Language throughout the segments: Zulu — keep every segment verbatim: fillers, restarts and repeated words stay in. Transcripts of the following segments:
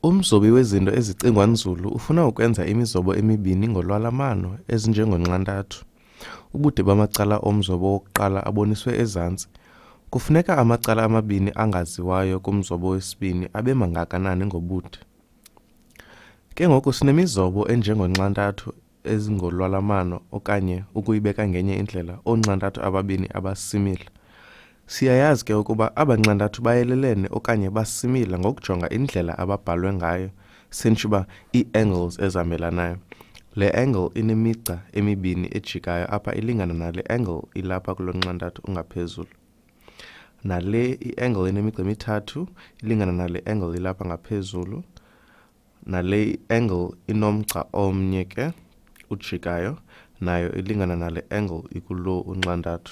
Umzobi wezinto ezicingwa nzulu ufuna ukwenza imizobo emibini ngolwalamano ezinjengonxantathu. Ubude bamacala omzobo wokuqala aboniswe ezantsi. Kufuneka amacala amabini angaziwayo kumzobo wesibini abe mangakanani ngobude. Ke ngoku sinemizobo enjengonxantathu ezingolwalamano okanye ukuyibeka ngenye indlela oonxantathu ababini abasimila. Siyayazi ke ukuba abanxantathu bayelelene okanye basimila ngokujonga indlela ababhalwe ngayo, sintsho uba ii-angles ezihambelanayo. Le angle inemigca emibini ejikayo apha ilingana nale angle ilapha kulo nxantathu ungaphezulu. Nale i-angle inemigca emithathu ilingana nale angle ilapha ngaphezulu. Nale angle inomgca omnye ke ujikayo nayo ilingana nale angle ikulo unxantathu.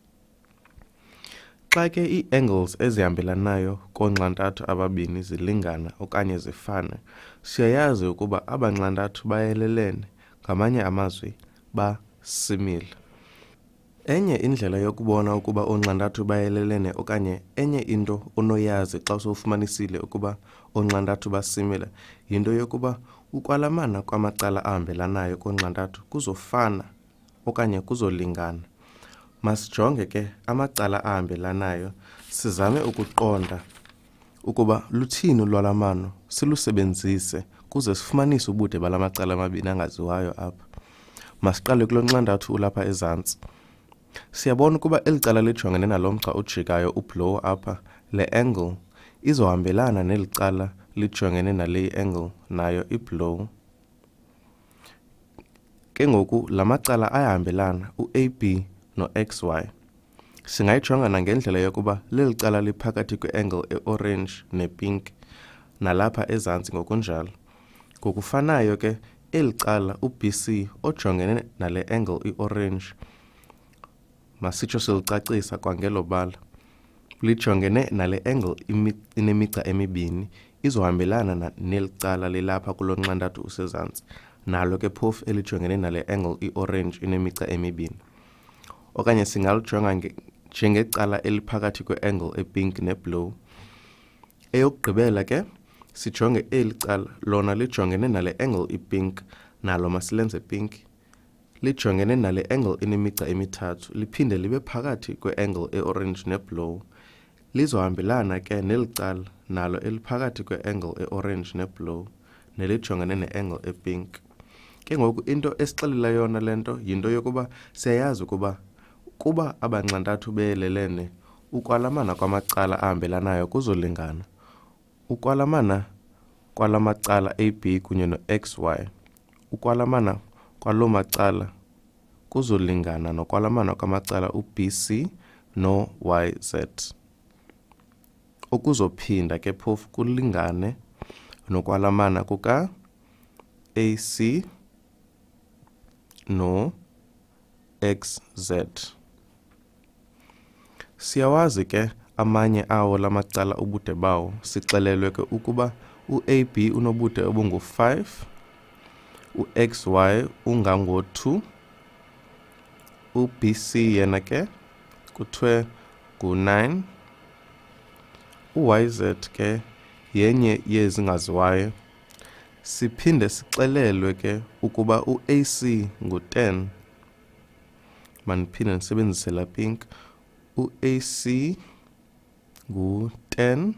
Xa ke ii-angles ezihambelanayo koonxantathu ababini zilingana okanye zifane, siyayazi ukuba abanxantathu bayelelene, ngamanye amazwi basimile. Enye indlela yokubona ukuba oonxantathu bayelelene okanye enye into onoyazi xa sowufumanisile ukuba oonxantathu basimile, yinto yokuba ukwalamana kwamacala ahambelanayo koonxantathu kuzofana okanye kuzolingana. Masijonge ke amacala ahambelanayo sizame ukuqonda ukuba luthini ulwalamano, silusebenzise kuze sifumanise ubude bala macala amabini angaziwayo apha. Masiqale kulo nxantathu ulapha ezantsi. Siyabona ukuba eli cala lijongene nalo mgca ujikayo ublow apha, le angle izohambelana neli cala lijongene nale angle nayo iblow. Ke ngoku la macala ayahambelana, u-A B no-X Y. Singayijonga nangendlela yokuba leli cala liphakathi kwe-angle e-orange ne-pink nalapha ezantsi ngokunjalo. Ngokufanayo ke eli cala u-B C ojongene nale angle i-orange, masitsho silicacisa kwangelo bala, lijongene nale angle inemigca emibini, izohambelana neli cala lilapha kulo nxantathu usezantsi, nalo ke phofu elijongene nale angle i-orange inemigca emibini. Okanye singalijonga njengecala eliphakathi kwe-angle e-pink ne-blue. Eyokugqibela ke sijonge eli cala, lona lijongene nale angle i-pink, nalo masilenze pink. Lijongene nale angle inemigca emithathu, liphinde libe phakathi kwe-angle e-orange ne-blue. Lizohambelana ke neli cala nalo eliphakathi kwe-angle e-orange ne-blue, nelijongene ne-angle e-pink. Ke ngoku into esixelela yona le nto yinto yokuba siyayazi ukuba kuba abanxantathu beyelelene, ukwalamana kwamacala ahambelanayo kuzolingana. Ukwalamana kwala macala A B kunye no-X Y, ukwalamana kwalo macala kuzolingana nokwalamana kwamacala u-B C no-Y Z. Ukuzophinda ke phofu kulingane nokwalamana kuka-A C no-X Z. Siyawazi ke amanye awo la macala ubude bawo, sixelelwe ke ukuba u-A B unobude obungu five, u-X Y ungango two, u-B C yena ke kuthiwe ngu-nine, u-Y Z ke yenye yezingaziwayo. Siphinde sixelelwe ke ukuba u-A C ngu-ten, maniphinde nisebenzise la pink, u-A C ngu-ten,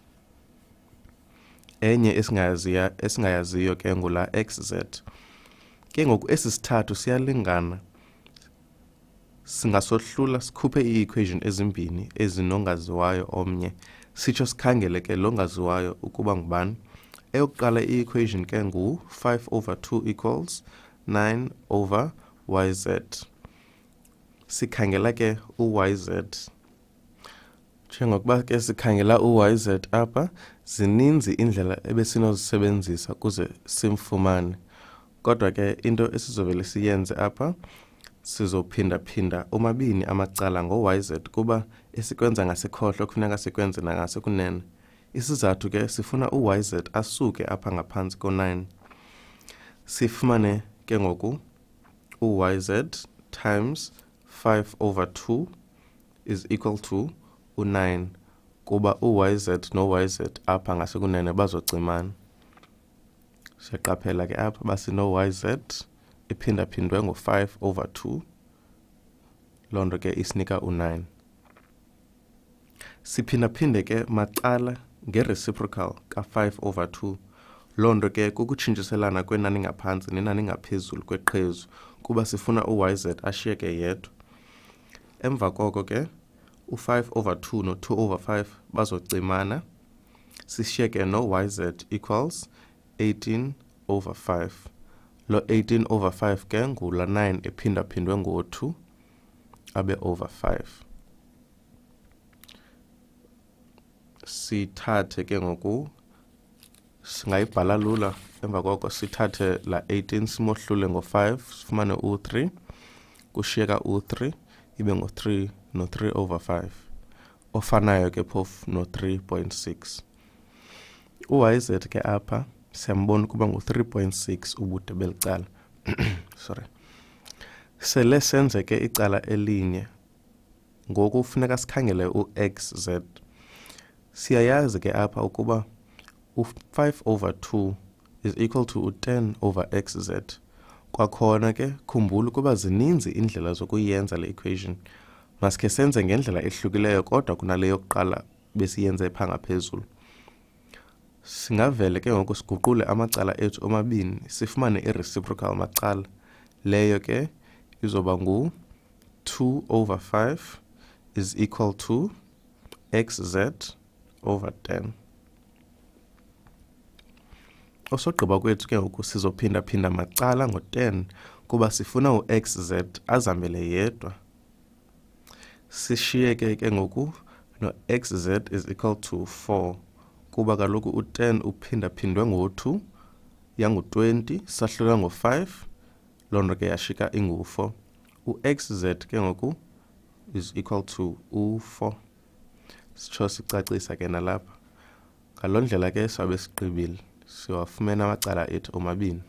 enye esingayaziyo esingayaziyo ke ngula X Z. Ke ngoku esi sithathu siyalingana, singasohlula sikhuphe ii-equation ezimbini ezinongaziwayo omnye, sitsho sikhangele ke longaziwayo ukuba ngubani. Eyokuqala i-equation ke ngu five over two equals nine over Y Z. Sikhangela ke u-Y Z. Njengokuba ke sikhangela u-Y Z apha, zininzi indlela ebesinozisebenzisa kuze simfumane. Kodwa ke into esizovele siyenze apha, sizophinda-phinda omabini amacala ngo-Y Z kuba esikwenza ngasekhohlo kufuneka sikwenze nangasekunene. Isizathu ke sifuna u-Y Z asuke apha ngaphantsi ko-nine. Sifumane ke ngoku u-Y Z times five over two is equal to u-nine, kuba u-Y Z no-Y Z apha ngasekunene bazocimana. Siyaqaphela ke apha basino yz iphinda phindwe ngo five over two. Lonto ke isinika u nine. Siphinda phinde ke macala nge-reciprocal ka five over two. Lonto ke kukutshintshiselana kwenani ngaphansi nenani ngaphezulu kweqhezu kuba sifuna u-yz ashiyeke yedwa. Emva koko ke u five over two no two over five bazocimana. Sishiyeke no yz equals eighteen over five. Lo eighteen over five ke ngula nine ephinda phindwe ngo two abe over five. Sithathe ke ngoku singayibhala lula. Emva koko sithathe la eighteen simohlule ngo five sifumane u three. Kushiyeka u three ibe ngo three no three over five. Ofanayo ke phofu no three point six. U-yz ke apha siyambona kuba ngu three point six ubude belicala. Sorry. Sele senze ke icala elinye. Ngoku kufuneka sikhangele u-xz. Siyayazi ke apha ukuba u five over two is equal to u ten over xz. Kwakhona ke khumbula ukuba zininzi indlela zokuyenza le equation. Maske senze ngendlela ehlukileyo kodwa kunaleyo yokuqala besiyenze pha ngaphezulu. Singavele ke ngoku siguqule amacala ethu omabini sifumane i-reciprocal macala. Leyo ke izoba ngu two over five is equal to xz over ten. Osogqiba kwethu ke ngoku sizophinda phinda macala ngo ten kuba sifuna u-xz azambele yedwa. Sishiyeke ke ngoku no xz is equal to four kuba kaloku u ten uphinda phindwe ngo two yangu twenty sahlula ngo five. Lonto ke yashika ingu four. U-xz ke ngoku is equal to u four. Sitsho sicacisa ke nalapha. Ngaloo ndlela ke sabe siqibile. Siwafumene amacala ethu omabini.